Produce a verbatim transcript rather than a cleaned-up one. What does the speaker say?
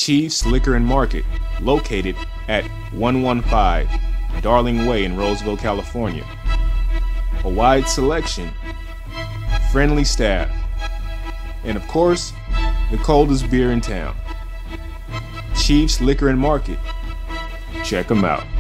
Chief's Liquor and Market, located at one fifteen Darling Way in Roseville, California. A wide selection, friendly staff, and of course, the coldest beer in town. Chief's Liquor and Market. Check them out.